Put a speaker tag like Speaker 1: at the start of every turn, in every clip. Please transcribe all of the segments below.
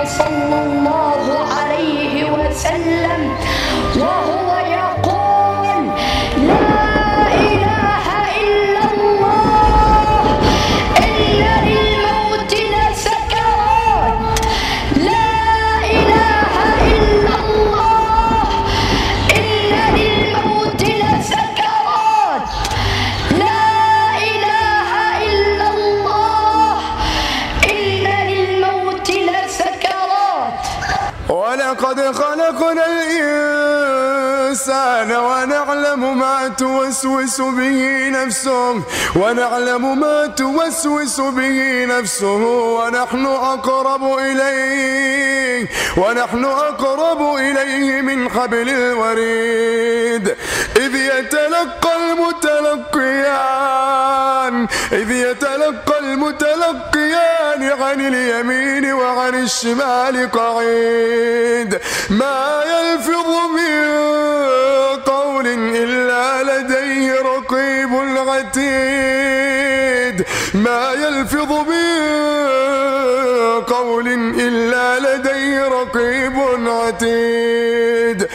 Speaker 1: صلى الله عليه وسلم وهو يقول: لا إله إلا الله، إن للموت لسكرات. لا إله إلا الله، إن للموت لسكرات. لا إله إلا الله، إن للموت لسكرات.
Speaker 2: ولقد خلقنا الإنسان ونعلم ما توسوس به نفسه ونحن أقرب إليه من حبل الوريد إذ يتلقى المتلقيان عن اليمين وعن الشمال قعيد ما يلفظ من قول إلا لديه رقيب عتيد. ما يلفظ من قول إلا لديه رقيب عتيد.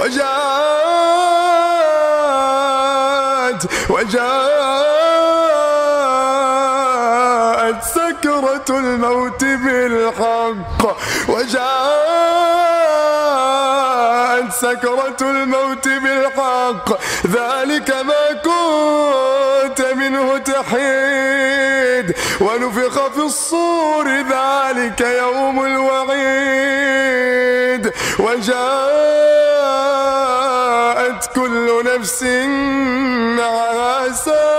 Speaker 2: وجاءت سكرة الموت بالحق ذلك ما كنت منه تحيد. ونفخ في الصور ذلك يوم الوعيد. وجاءت كل نفس معها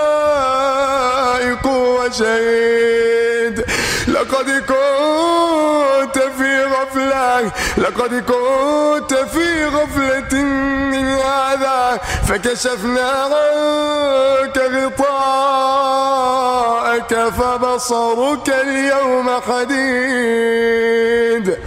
Speaker 2: سائق وشهيد. لقد كنت في غفلة من هذا فكشفنا عنك غطاءك فبصرك اليوم حديد.